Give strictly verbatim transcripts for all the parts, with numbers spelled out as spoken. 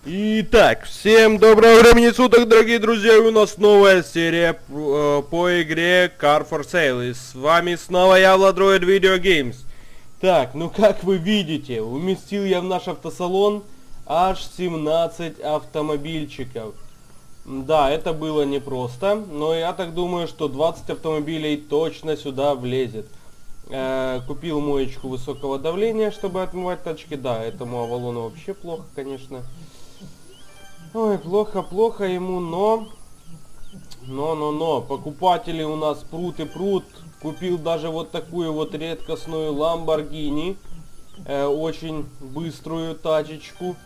Итак, всем доброго времени суток, дорогие друзья, и у нас новая серия э, по игре Car for Sale. И с вами снова я, Владроид Video Games. Так, ну как вы видите, уместил я в наш автосалон аж семнадцать автомобильчиков. Да, это было непросто, но я так думаю, что двадцать автомобилей точно сюда влезет. Э, купил моечку высокого давления, чтобы отмывать тачки. Да, этому Авалону вообще плохо, конечно. Ой, плохо-плохо ему, но... Но-но-но, покупатели у нас прут и прут. Купил даже вот такую вот редкостную Lamborghini. Э, очень быструю тачечку.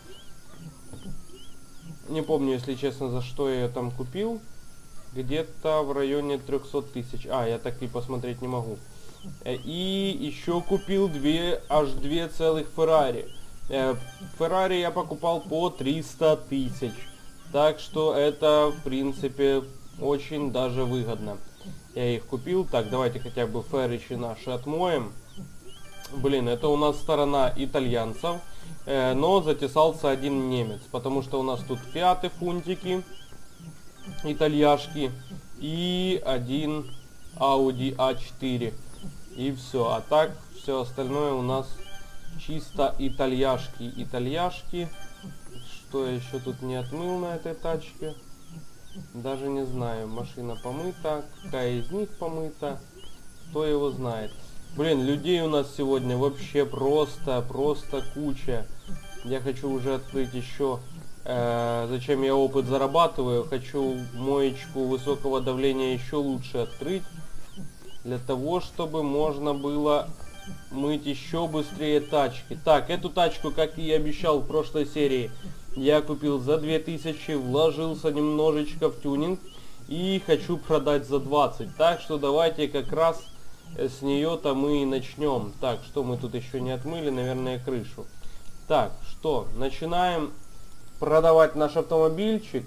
Не помню, если честно, за что я ее там купил. Где-то в районе трёхсот тысяч. А, я так и посмотреть не могу. Э, и еще купил две, аж две целых Феррари. Феррари я покупал по триста тысяч. Так что это, в принципе, очень даже выгодно. Я их купил. Так, давайте хотя бы ферричи наши отмоем. Блин, это у нас сторона итальянцев. Э, но затесался один немец. Потому что у нас тут фиаты, фунтики, итальяшки. И один Audi а четыре. И все. А так, все остальное у нас... Чисто итальяшки, итальяшки. Что я еще тут не отмыл на этой тачке? Даже не знаю. Машина помыта. Какая из них помыта? Кто его знает? Блин, людей у нас сегодня вообще просто, просто куча. Я хочу уже открыть еще... Э, зачем я опыт зарабатываю? Хочу моечку высокого давления еще лучше открыть. Для того, чтобы можно было... мыть еще быстрее тачки. Так, эту тачку, как и обещал в прошлой серии, я купил за две тысячи, вложился немножечко в тюнинг и хочу продать за двадцать. Так что давайте как раз с нее-то мы и начнем. Так, что мы тут еще не отмыли? Наверное, крышу. Так, что, начинаем продавать наш автомобильчик.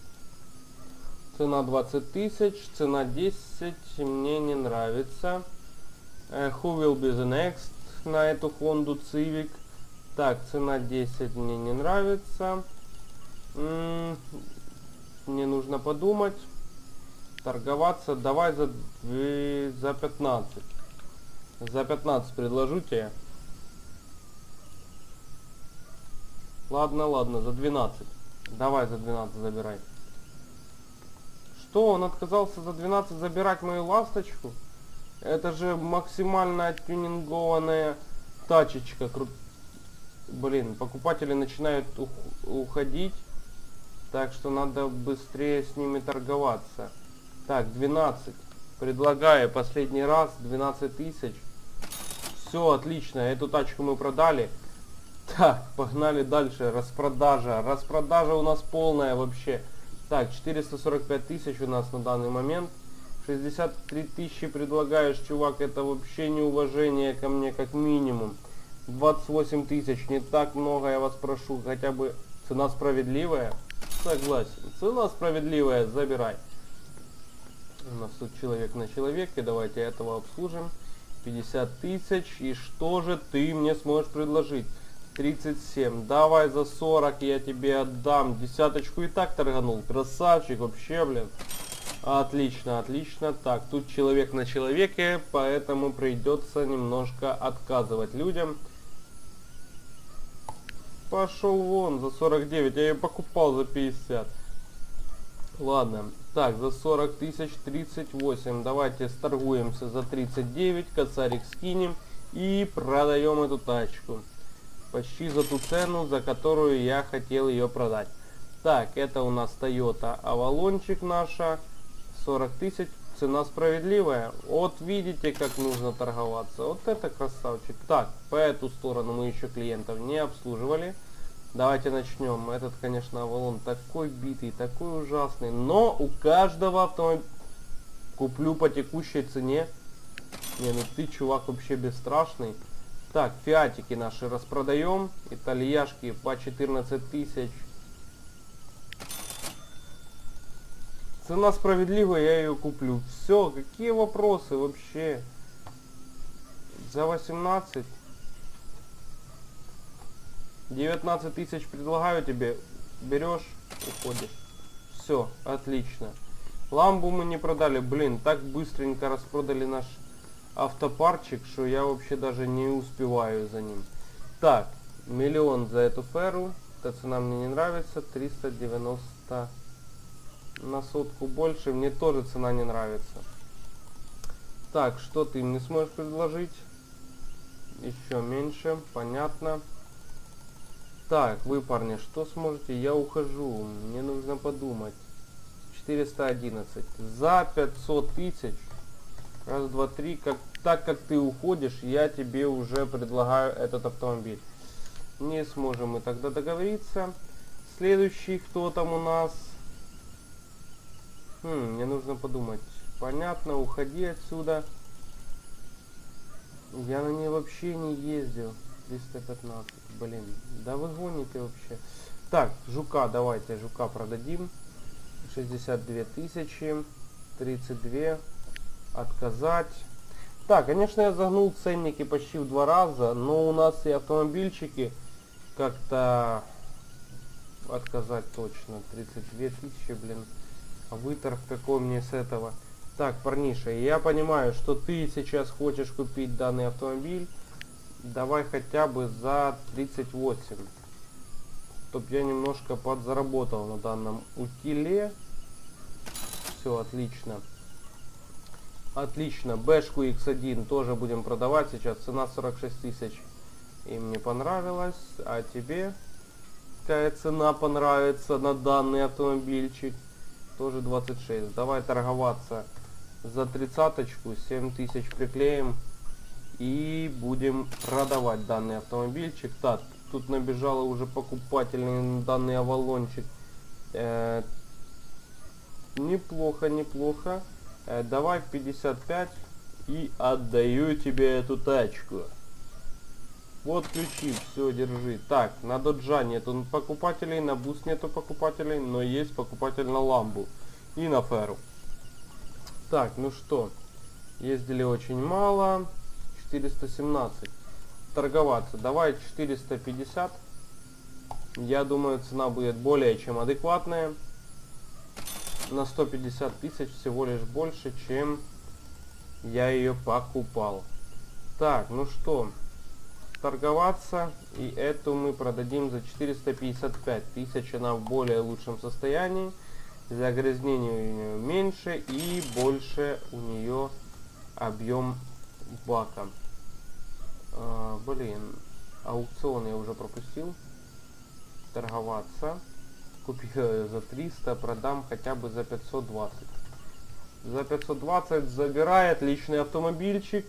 Цена двадцать тысяч, цена десять, мне не нравится. Uh, who will be the next на эту Honda Civic? Так, цена десять мне не нравится. М-м, мне нужно подумать. Торговаться. Давай за, за пятнадцать. За пятнадцать предложу тебе. Ладно, ладно, за двенадцать. Давай за двенадцать забирай. Что, он отказался за двенадцать забирать мою ласточку? Это же максимально тюнингованная тачечка. Кру... Блин, покупатели начинают ух уходить. Так что надо быстрее с ними торговаться. Так, двенадцать. Предлагаю последний раз. двенадцать тысяч. Все, отлично. Эту тачку мы продали. Так, погнали дальше. Распродажа. Распродажа у нас полная вообще. Так, четыреста сорок пять тысяч у нас на данный момент. шестьдесят три тысячи предлагаешь, чувак, это вообще неуважение ко мне, как минимум. двадцать восемь тысяч, не так много, я вас прошу, хотя бы цена справедливая. Согласен, цена справедливая, забирай. У нас тут человек на человеке, давайте этого обслужим. пятьдесят тысяч, и что же ты мне сможешь предложить? тридцать семь, давай за сорок я тебе отдам. Десяточку и так торганул, красавчик, вообще, блин. Отлично, отлично. Так, тут человек на человеке, поэтому придется немножко отказывать людям. Пошел вон за сорок девять, я ее покупал за пятьдесят. Ладно, так, за сорок тысяч тридцать восемь. Давайте сторгуемся за тридцать девять, косарик скинем и продаем эту тачку. Почти за ту цену, за которую я хотел ее продать. Так, это у нас Toyota Avalonчик наша. сорок тысяч, цена справедливая. Вот видите, как нужно торговаться. Вот это красавчик. Так, по эту сторону мы еще клиентов не обслуживали. Давайте начнем. Этот, конечно, Avalon такой битый, такой ужасный. Но у каждого автомобиля куплю по текущей цене. Не, ну ты, чувак, вообще бесстрашный. Так, фиатики наши распродаем. Итальяшки по четырнадцать тысяч. Цена справедливая, я ее куплю. Все, какие вопросы вообще? За восемнадцать. девятнадцать тысяч предлагаю тебе. берешь, уходишь. Все, отлично. Ламбу мы не продали. Блин, так быстренько распродали наш автопарчик, что я вообще даже не успеваю за ним. Так, миллион за эту феру. Эта цена мне не нравится. триста девяносто на сотку больше. Мне тоже цена не нравится. Так, что ты мне сможешь предложить? Еще меньше, понятно. Так, вы, парни, что сможете? Я ухожу. Мне нужно подумать. четыреста одиннадцать. За пятьсот тысяч. Раз, два, три. Как, так как ты уходишь, я тебе уже предлагаю этот автомобиль. Не сможем мы тогда договориться. Следующий, кто там у нас? Хм, мне нужно подумать. Понятно, уходи отсюда. Я на ней вообще не ездил. триста пятнадцать. Блин, да вы гоните вообще. Так, жука, давайте жука продадим. шестьдесят две тысячи. тридцать два. Отказать. Так, конечно, я загнул ценники почти в два раза, но у нас и автомобильчики как-то отказать точно. тридцать две тысячи, блин. А выторг какой мне с этого? Так, парниша, я понимаю, что ты сейчас хочешь купить данный автомобиль. Давай хотя бы за тридцать восемь. Чтоб я немножко подзаработал на данном утиле. Все, отлично. Отлично. Бэшку икс один тоже будем продавать сейчас. Цена сорок шесть тысяч. И мне понравилось. А тебе какая цена понравится на данный автомобильчик? Тоже двадцать шесть. Давай торговаться за тридцаточку. семь тысяч приклеим. И будем продавать данный автомобильчик. Так, тут набежало уже покупателей на данный авалончик. Э, неплохо, неплохо. Э, давай пятьдесят пять и отдаю тебе эту тачку. Вот ключи, все, держи. Так, на Доджа нету покупателей, на Бус нету покупателей, но есть покупатель на Ламбу и на Феру. Так, ну что, ездили очень мало. четыреста семнадцать. Торговаться. Давай четыреста пятьдесят. Я думаю, цена будет более чем адекватная. На сто пятьдесят тысяч всего лишь больше, чем я ее покупал. Так, ну что, торговаться. И эту мы продадим за четыреста пятьдесят пять тысяч. Она в более лучшем состоянии. Загрязнение у нее меньше и больше у нее объем бака. А, блин, аукцион я уже пропустил. Торговаться. Купил за триста, продам хотя бы за пятьсот двадцать. За пятьсот двадцать забирает личный автомобильчик.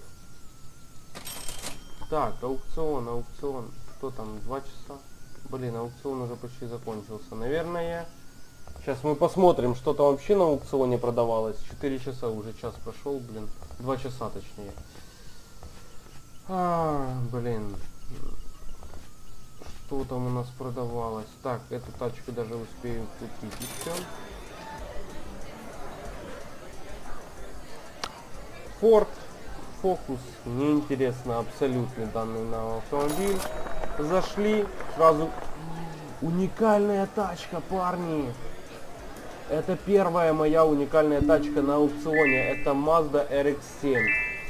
Так, аукцион, аукцион. Что там, два часа? Блин, аукцион уже почти закончился. Наверное, сейчас мы посмотрим, что там вообще на аукционе продавалось. четыре часа уже, час прошел, блин. два часа точнее. А, блин. Что там у нас продавалось? Так, эту тачку даже успею купить еще. Ford Focus. Неинтересно абсолютно данный на автомобиль. Зашли. Сразу уникальная тачка, парни. Это первая моя уникальная тачка на аукционе. Это Mazda эр икс семь.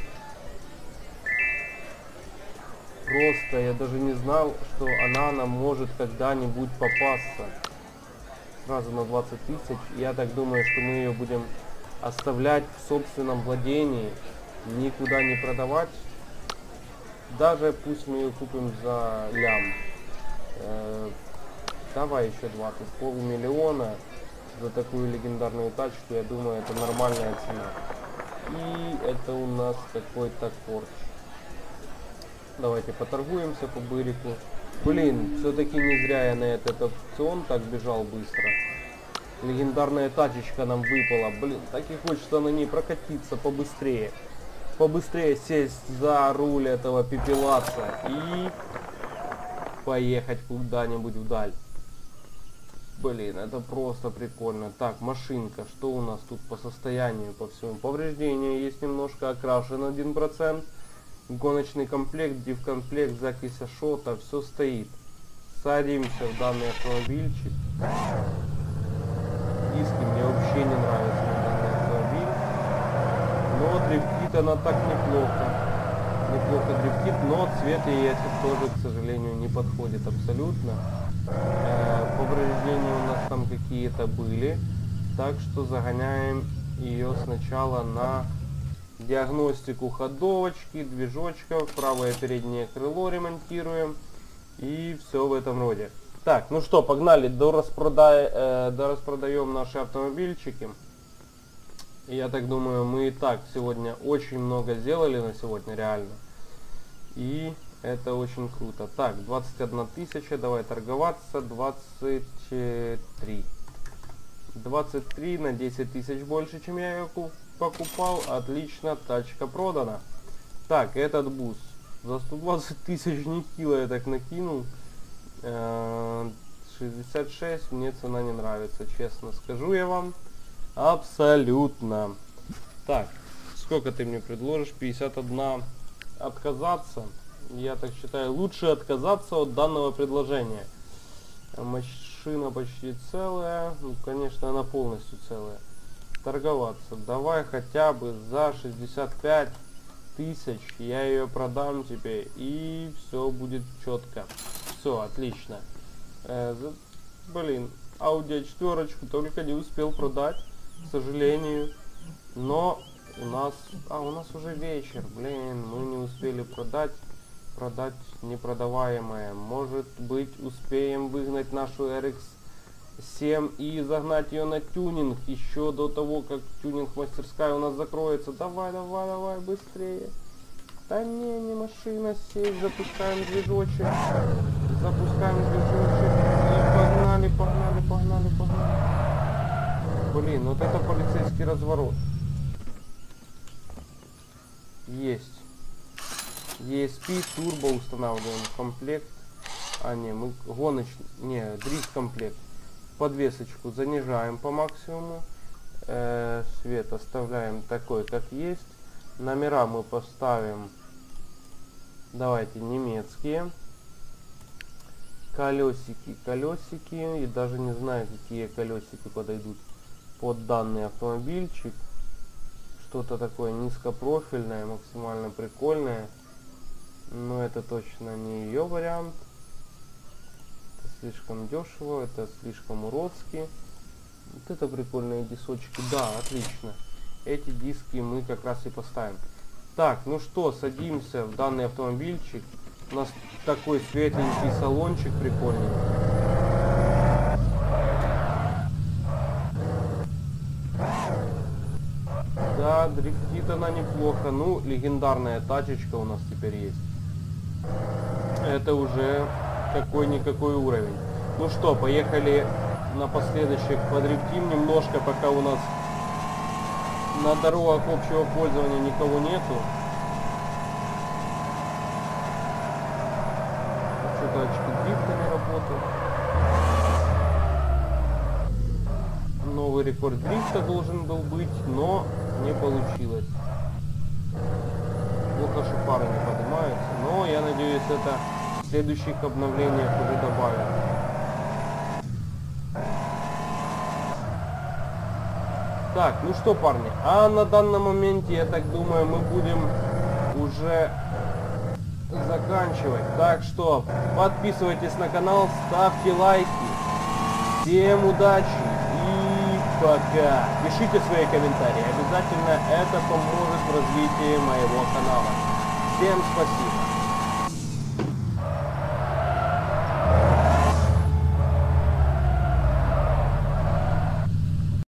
Просто я даже не знал, что она нам может когда-нибудь попасться. Сразу на двадцать тысяч. Я так думаю, что мы ее будем оставлять в собственном владении. Никуда не продавать. Даже пусть мы ее купим за лям. Э, давай еще двадцать. Полмиллиона за такую легендарную тачку. Я думаю, это нормальная цена. И это у нас какой-то Porsche. Давайте поторгуемся по бырику. Блин, все-таки не зря я на этот аукцион так бежал быстро. Легендарная тачечка нам выпала. Блин, так и хочется на ней прокатиться побыстрее. Побыстрее сесть за руль этого пепелаца и поехать куда-нибудь вдаль. Блин, это просто прикольно. Так, машинка. Что у нас тут по состоянию, по всему? Повреждения есть немножко, окрашен один процент. Гоночный комплект, див-комплект, закись Ашота, все стоит. садимся в данный автомобильчик. Диски мне вообще не нравятся на данный автомобиль. Но дрифтит она так неплохо. Неплохо дрифтит, но цвет ей этот тоже, к сожалению, не подходит абсолютно. Э, повреждения у нас там какие-то были. Так что загоняем ее сначала на диагностику ходовочки, движочков, правое переднее крыло ремонтируем и все в этом роде. Так, ну что, погнали, дораспродай, э, дораспродаем наши автомобильчики. Я так думаю, мы и так сегодня очень много сделали на сегодня, реально. И это очень круто. Так, двадцать одна тысяча, давай торговаться, двадцать три. двадцать три на десять тысяч больше, чем я ее покупал. Отлично, тачка продана. Так, этот бус. За сто двадцать тысяч не кило я так накинул. шестьдесят шесть, мне цена не нравится, честно скажу я вам. Абсолютно. Так, сколько ты мне предложишь? пятьдесят один. Отказаться. Я так считаю, лучше отказаться от данного предложения. Машина почти целая. Ну, конечно, она полностью целая. Торговаться. Давай хотя бы за шестьдесят пять тысяч. Я ее продам тебе. И все будет четко. Все, отлично. Э, за, блин, Audi четыре только не успел продать. К сожалению. Но у нас... А, у нас уже вечер. Блин, мы не успели продать. Продать непродаваемое. Может быть, успеем выгнать нашу эр икс семь и загнать ее на тюнинг. Еще до того, как тюнинг-мастерская у нас закроется. Давай, давай, давай, быстрее. Да не, не машина, сесть. Запускаем движочек. Запускаем движочек. И погнали, погнали, погнали, погнали. Блин, вот это полицейский разворот. Есть. и эс пи турбо устанавливаем комплект. А не, мы гоночный. Не, дрифт комплект. Подвесочку занижаем по максимуму. Э, свет оставляем такой, как есть. Номера мы поставим. Давайте немецкие. Колесики, колесики. И даже не знаю, какие колесики подойдут под данный автомобильчик. Что-то такое низкопрофильное, максимально прикольное. Но это точно не ее вариант. Это слишком дешево, это слишком уродски. Вот это прикольные дисочки. Да, отлично. Эти диски мы как раз и поставим. Так, ну что, садимся в данный автомобильчик. У нас такой светленький салончик прикольный. Да, дрифтит она неплохо. Ну, легендарная тачечка у нас теперь есть. Это уже какой-никакой уровень. Ну что, поехали напоследочек подрифтим немножко, пока у нас на дорогах общего пользования никого нету. Что-то очки дрифта не работают. Новый рекорд дрифта должен был быть, но не получилось. Плохо, что пары не поднимаются, но я надеюсь, это в следующих обновлениях уже добавят. Так, ну что, парни, а на данном моменте, я так думаю, мы будем уже заканчивать. Так что подписывайтесь на канал, ставьте лайки. Всем удачи и пока. Пишите свои комментарии, обязательно это поможет в развитии моего канала. Всем спасибо.